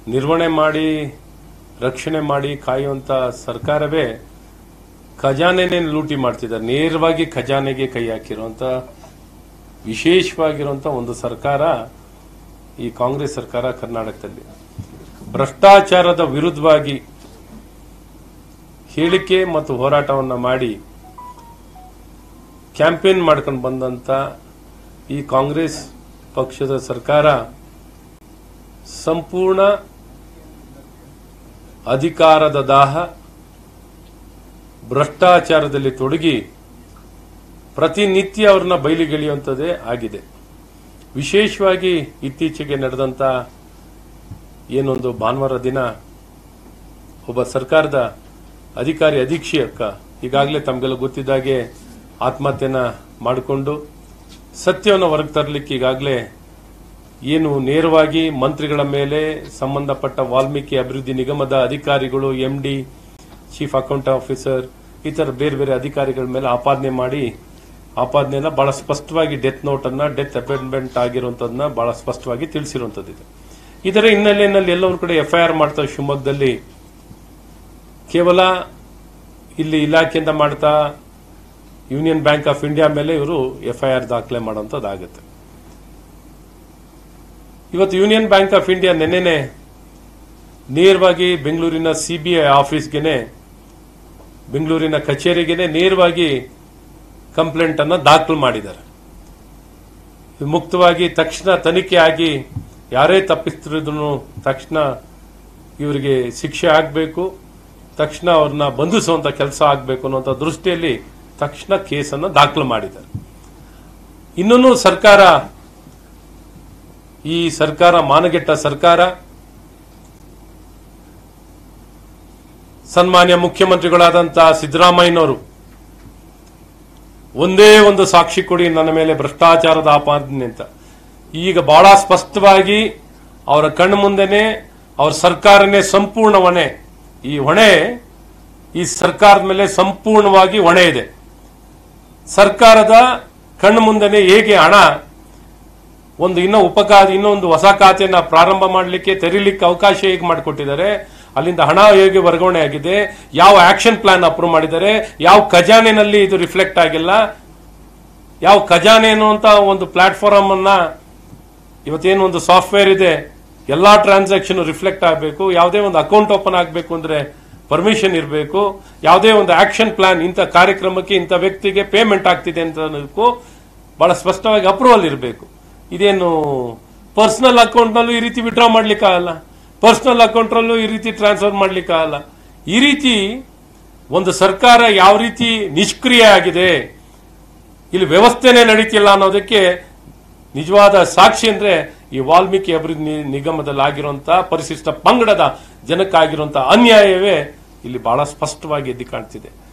ನಿರ್ವಹಣೆ ಮಾಡಿ ರಕ್ಷಣೆ ಮಾಡಿ ಕಾಯುವಂತ ಸರ್ಕಾರವೇ ಖಜಾನೆನೇ ಲೂಟಿ ಮಾಡ್ತಿದ್ದಾರೆ. ನೇರವಾಗಿ ಖಜಾನೆಗೆ ಕೈ ಹಾಕಿರುವಂತ ವಿಶೇಷವಾಗಿರುವಂತ ಒಂದು ಸರ್ಕಾರ ಈ ಕಾಂಗ್ರೆಸ್ ಸರ್ಕಾರ ಕರ್ನಾಟಕದಲ್ಲಿ. ಭ್ರಷ್ಟಾಚಾರದ ವಿರುದ್ಧವಾಗಿ ಹೇಳಿಕೆ ಮತ್ತು ಹೋರಾಟವನ್ನ ಮಾಡಿ ಕ್ಯಾಂಪೇನ್ ಮಾಡ್ಕೊಂಡು ಬಂದಂತ ಈ ಕಾಂಗ್ರೆಸ್ ಪಕ್ಷದ ಸರ್ಕಾರ ಸಂಪೂರ್ಣ ಅಧಿಕಾರದ ದಾಹ, ಭ್ರಷ್ಟಾಚಾರದಲ್ಲಿ ತೊಡಗಿ ಪ್ರತಿನಿತ್ಯ ಅವ್ರನ್ನ ಬಯಲಿಗೆಳೆಯುವಂಥದ್ದೇ ಆಗಿದೆ. ವಿಶೇಷವಾಗಿ ಇತ್ತೀಚೆಗೆ ನಡೆದಂತ ಏನೊಂದು ಭಾನುವಾರ ದಿನ ಒಬ್ಬ ಸರ್ಕಾರದ ಅಧಿಕಾರಿ ಅಧೀಕ್ಷಕ ಈಗಾಗಲೇ ತಮಗೆಲ್ಲ ಗೊತ್ತಿದ್ದಾಗೆ ಆತ್ಮಹತ್ಯೆನ ಮಾಡಿಕೊಂಡು ಸತ್ಯವನ್ನು ಹೊರಗೆ ತರಲಿಕ್ಕೆ ಈಗಾಗಲೇ ಏನು ನೇರವಾಗಿ ಮಂತ್ರಿಗಳ ಮೇಲೆ ಸಂಬಂಧಪಟ್ಟ ವಾಲ್ಮೀಕಿ ಅಭಿವೃದ್ಧಿ ನಿಗಮದ ಅಧಿಕಾರಿಗಳು, MD, ಚೀಫ್ ಅಕೌಂಟ್ ಆಫೀಸರ್, ಇತರ ಬೇರೆ ಬೇರೆ ಅಧಿಕಾರಿಗಳ ಮೇಲೆ ಆಪಾದನೆ ಮಾಡಿ ಆಪಾದನೆಯನ್ನ ಬಹಳ ಸ್ಪಷ್ಟವಾಗಿ ಡೆತ್ ನೋಟ್ ಅನ್ನ, ಡೆತ್ ಅಪಾಯಿಂಟ್ಮೆಂಟ್ ಆಗಿರುವಂತದನ್ನ ಬಹಳ ಸ್ಪಷ್ಟವಾಗಿ ತಿಳಿಸಿರುವಂತದ್ದಿದೆ. ಇದರ ಹಿನ್ನೆಲೆಯಲ್ಲಿ ಎಲ್ಲೊಂದು ಕಡೆ FIR ಮಾಡ್ತಾ ಶಿವಮೊಗ್ಗದಲ್ಲಿ ಕೇವಲ ಇಲ್ಲಿ ಇಲಾಖೆಯಿಂದ ಮಾಡ್ತಾ ಯೂನಿಯನ್ ಬ್ಯಾಂಕ್ ಆಫ್ ಇಂಡಿಯಾ ಮೇಲೆ ಇವರು FIR ದಾಖಲೆ ಮಾಡುವಂತದ್ದಾಗುತ್ತೆ. ಇವತ್ತು ಯೂನಿಯನ್ ಬ್ಯಾಂಕ್ ಆಫ್ ಇಂಡಿಯಾ ನೆನ್ನೆನೆ ನೇರವಾಗಿ ಬೆಂಗಳೂರಿನ CBI ಆಫೀಸ್ಗೆನೆ, ಬೆಂಗಳೂರಿನ ಕಚೇರಿಗೆನೆ ನೇರವಾಗಿ ಕಂಪ್ಲೇಂಟ್ ಅನ್ನ ದಾಖಲು ಮಾಡಿದ್ದಾರೆ. ಮುಕ್ತವಾಗಿ ತಕ್ಷಣ ತನಿಖೆ ಆಗಿ ಯಾರೇ ತಪ್ಪಿಸ್ತಿರೋದನ್ನು ತಕ್ಷಣ ಇವರಿಗೆ ಶಿಕ್ಷೆ ಆಗಬೇಕು, ತಕ್ಷಣ ಅವ್ರನ್ನ ಬಂಧಿಸುವಂತ ಕೆಲಸ ಆಗಬೇಕು ಅನ್ನುವಂಥ ದೃಷ್ಟಿಯಲ್ಲಿ ತಕ್ಷಣ ಕೇಸನ್ನು ದಾಖಲು ಮಾಡಿದ್ದಾರೆ. ಇನ್ನೂ ಈ ಸರ್ಕಾರ ಮಾನಗೆಟ್ಟ ಸರ್ಕಾರ. ಸನ್ಮಾನ್ಯ ಮುಖ್ಯಮಂತ್ರಿಗಳಾದಂತಹ ಸಿದ್ದರಾಮಯ್ಯನವರು ಒಂದೇ ಒಂದು ಸಾಕ್ಷಿ ಕೊಡಿ ನನ್ನ ಮೇಲೆ ಭ್ರಷ್ಟಾಚಾರದ ಆಪಾದನೆ ಅಂತ. ಈಗ ಬಹಳ ಸ್ಪಷ್ಟವಾಗಿ ಅವರ ಕಣ್ಣು ಮುಂದೆನೆ ಅವರ ಸರ್ಕಾರನೇ ಸಂಪೂರ್ಣ ಹೊಣೆ, ಈ ಹೊಣೆ ಈ ಸರ್ಕಾರದ ಮೇಲೆ ಸಂಪೂರ್ಣವಾಗಿ ಹೊಣೆ ಇದೆ. ಸರ್ಕಾರದ ಕಣ್ಣು ಮುಂದೆನೆ ಹೇಗೆ ಹಣ ಇನ್ನೊಂದು ಹೊಸ ಖಾತೆಯನ್ನ ಪ್ರಾರಂಭ ಮಾಡಲಿಕ್ಕೆ ತೆರೀಲಿಕ್ಕೆ ಅವಕಾಶ ಹೇಗೆ ಮಾಡಿಕೊಟ್ಟಿದ್ದಾರೆ, ಅಲ್ಲಿಂದ ಹಣ ಹೇಗೆ ವರ್ಗಾವಣೆ ಆಗಿದೆ, ಯಾವ ಆಕ್ಷನ್ ಪ್ಲಾನ್ ಅಪ್ರೂವ್ ಮಾಡಿದ್ದಾರೆ, ಯಾವ ಖಜಾನೆನಲ್ಲಿ ಇದು ರಿಫ್ಲೆಕ್ಟ್ ಆಗಿಲ್ಲ, ಯಾವ ಖಜಾನೆ ಅನ್ನುವಂತ ಒಂದು ಪ್ಲಾಟ್ಫಾರ್ಮ್ ಅನ್ನ ಇವತ್ತೇನು ಒಂದು ಸಾಫ್ಟ್ವೇರ್ ಇದೆ, ಎಲ್ಲಾ ಟ್ರಾನ್ಸಾಕ್ಷನ್ ರಿಫ್ಲೆಕ್ಟ್ ಆಗಬೇಕು. ಯಾವುದೇ ಒಂದು ಅಕೌಂಟ್ ಓಪನ್ ಆಗಬೇಕು ಅಂದ್ರೆ ಪರ್ಮಿಷನ್ ಇರಬೇಕು. ಯಾವುದೇ ಒಂದು ಆಕ್ಷನ್ ಪ್ಲಾನ್ ಇಂಥ ಕಾರ್ಯಕ್ರಮಕ್ಕೆ ಇಂಥ ವ್ಯಕ್ತಿಗೆ ಪೇಮೆಂಟ್ ಆಗ್ತಿದೆ ಅಂತ ಬಹಳ ಸ್ಪಷ್ಟವಾಗಿ ಅಪ್ರೂವಲ್ ಇರಬೇಕು. ಇದೇನು ಪರ್ಸನಲ್ ಅಕೌಂಟ್ ನಲ್ಲೂ ಈ ರೀತಿ ವಿಡ್ರಾ ಮಾಡ್ಲಿಕ್ಕಾಗಲ್ಲ, ಪರ್ಸನಲ್ ಅಕೌಂಟ್ ನಲ್ಲೂ ಈ ರೀತಿ ಟ್ರಾನ್ಸ್ಫರ್ ಮಾಡ್ಲಿಕ್ಕಾಗಲ್ಲ. ಈ ರೀತಿ ಒಂದು ಸರ್ಕಾರ ಯಾವ ರೀತಿ ನಿಷ್ಕ್ರಿಯ ಆಗಿದೆ, ಇಲ್ಲಿ ವ್ಯವಸ್ಥೆನೇ ನಡೀತಿಲ್ಲ ಅನ್ನೋದಕ್ಕೆ ನಿಜವಾದ ಸಾಕ್ಷಿ ಅಂದ್ರೆ ಈ ವಾಲ್ಮೀಕಿ ಅಭಿವೃದ್ಧಿ ನಿಗಮದಲ್ಲಿ ಆಗಿರುವಂತಹ ಪರಿಶಿಷ್ಟ ಪಂಗಡದ ಜನಕ್ಕಾಗಿರುವಂತಹ ಅನ್ಯಾಯವೇ ಇಲ್ಲಿ ಬಹಳ ಸ್ಪಷ್ಟವಾಗಿ ಎದ್ದು ಕಾಣ್ತಿದೆ.